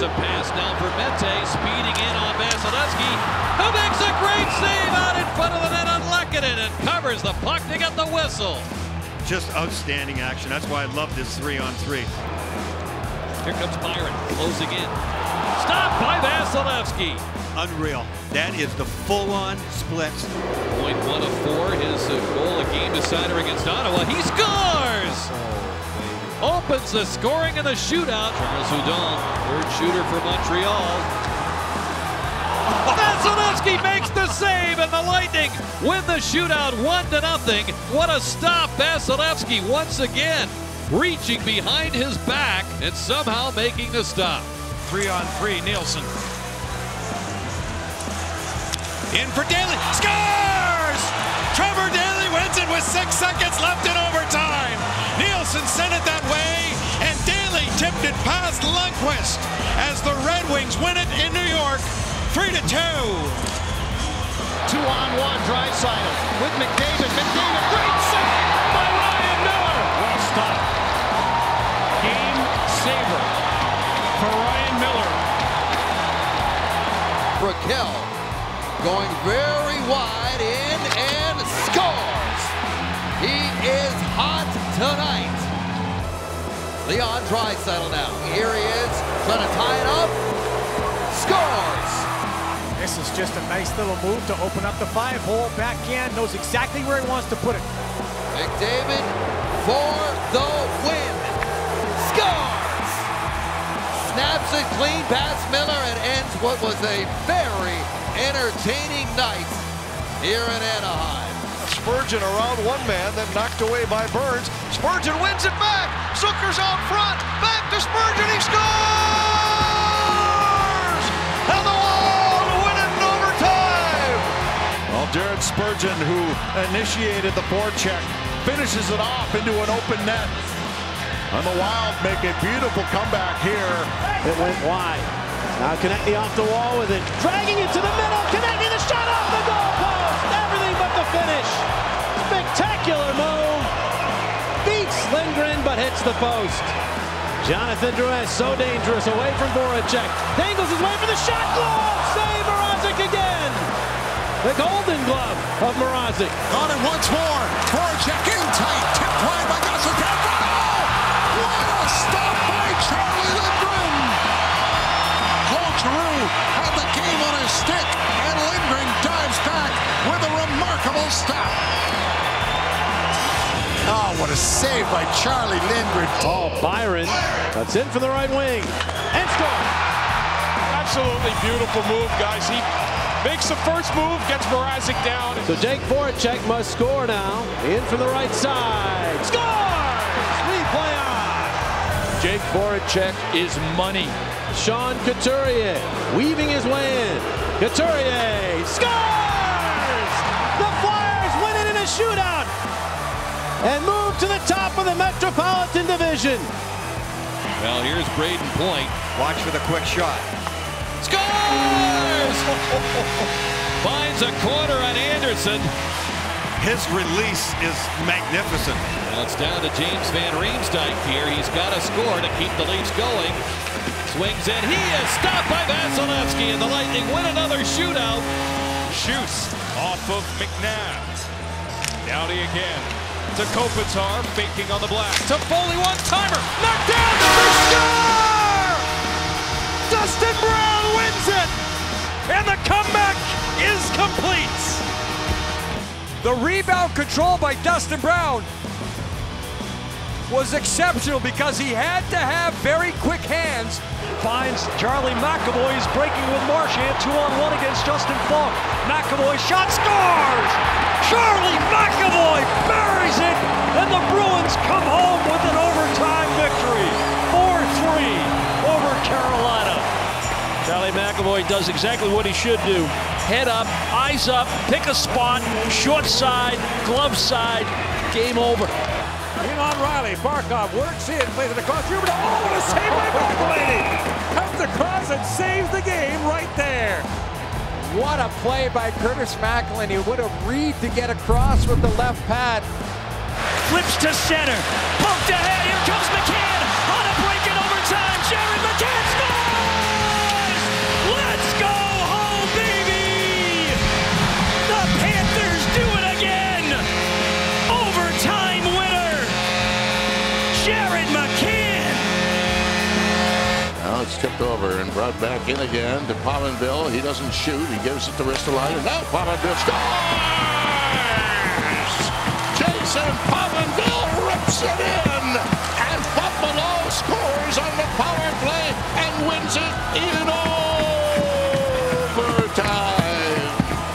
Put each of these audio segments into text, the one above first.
Defensive pass now for Mete, speeding in on Vasilevsky, who makes a great save out in front of the net on Lehkonen and covers the puck to get the whistle. Just outstanding action. That's why I love this 3-on-3. Here comes Byron, closing in. Stopped by Vasilevsky. Unreal. That is the full-on splits. Point 1 of 4, his goal, a game decider against Ottawa. He scores! Opens the scoring in the shootout. Charles Hudon, third shooter for Montreal. Vasilevsky makes the save, and the Lightning win the shootout 1-0. What a stop, Vasilevsky once again, reaching behind his back and somehow making the stop. 3-on-3, Nielsen. In for Daly, scores! Trevor Daly wins it with 6 seconds left in overtime. Nielsen sent it that way, and Daly tipped it past Lundqvist as the Red Wings win it in New York, 3-2. 2-on-1, Draisaitl with McDavid. McDavid, great save by Ryan Miller. Well stopped. Game saver for Ryan Miller. Raquel going very wide in and scores. He is hot tonight. Leon Draisaitl now. Here he is, trying to tie it up. Scores. This is just a nice little move to open up the 5-hole. Backhand, knows exactly where he wants to put it. McDavid for the win. Scores. Snaps it clean past Miller and ends what was a very entertaining night here in Anaheim. Spurgeon around one man, then knocked away by Burns. Spurgeon wins it back. Zucker's out front. Back to Spurgeon. He scores! And the Wild win it in overtime. Well, Jared Spurgeon, who initiated the forecheck, finishes it off into an open net. And the Wild make a beautiful comeback here. It went wide. Now connecting off the wall with it. Dragging it to the middle. Connecting the shot off the goal post. Everything but the finish. Spectacular move. Beats Lindgren but hits the post. Jonathan Drouin so dangerous away from Voracek. Dangles his way for the shot. Glove. Save Mrazek again. The golden glove of Mrazek. On it once more. Voracek in tight. Tipped wide by Gosselin. What a stop by Charlie Lindgren. Claude Giroux had the game on his stick, and Lindgren dives back with a remarkable stop. Oh, what a save by Charlie Lindgren. Oh, Byron. That's in for the right wing. And score. Absolutely beautiful move, guys. He makes the first move, gets Mrazek down. So Jake Voracek must score now. In from the right side. Scores! Replay on. Jake Voracek is money. Sean Couturier weaving his way in. Couturier scores! The Flyers win it in a shootout and move to the top of the Metropolitan Division. Well, here's Braden Point. Watch for the quick shot. Scores! Finds a corner on Anderson. His release is magnificent. Well, it's down to James Van Riemsdyk here. He's got to score to keep the Leafs going. Swings in. He is stopped by Vasilevsky, and the Lightning win another shootout. Shoots off of McNabb. Downey again to Kopitar, faking on the blast. To Foley, one-timer. Knocked down. They score! Dustin Brown wins it! And the comeback is complete. The rebound control by Dustin Brown was exceptional because he had to have very quick hands. Finds Charlie McAvoy. He's breaking with Marchand. 2-on-1 against Justin Falk. McAvoy shot, scores! Charlie McAvoy buries it, and the Bruins come home with an overtime victory. 4-3 over Carolina. Charlie McAvoy does exactly what he should do. Head up, eyes up, pick a spot, short side, glove side, game over. In on Riley, Barkov works in, plays it across. Oh, what a save by McElhaney! Comes across and saves the game right there. What a play by Curtis McElhaney. What a read to get across with the left pad. Flips to center, poked ahead, here comes McCann on a break in overtime. Jared McCann scores! it's tipped over and brought back in again to Pominville. He doesn't shoot. He gives it to Ristolainen. Now Pominville scores! Jason Pominville rips it in! And Buffalo scores on the power play and wins it in overtime.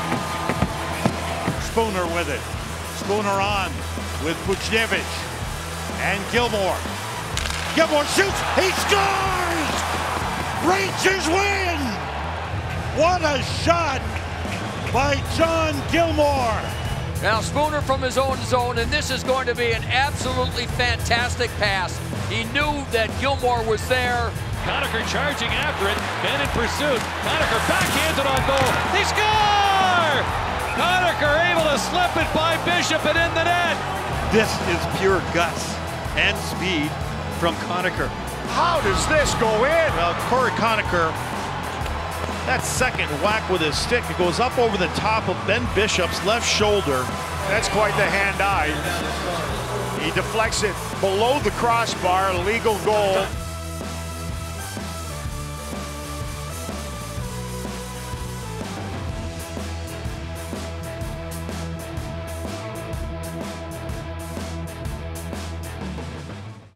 Spooner with it. Spooner on with Buchnevich and Gilmore. Gilmore shoots. He scores! Rangers win! What a shot by John Gilmore. Now Spooner from his own zone, and this is going to be an absolutely fantastic pass. He knew that Gilmore was there. Conacher charging after it, men in pursuit. Conacher backhands it on goal. They score! Conacher able to slip it by Bishop and in the net. This is pure guts and speed from Conacher. How does this go in? Well, Corey Conacher, that second whack with his stick, it goes up over the top of Ben Bishop's left shoulder. That's quite the hand-eye. He deflects it below the crossbar, legal goal.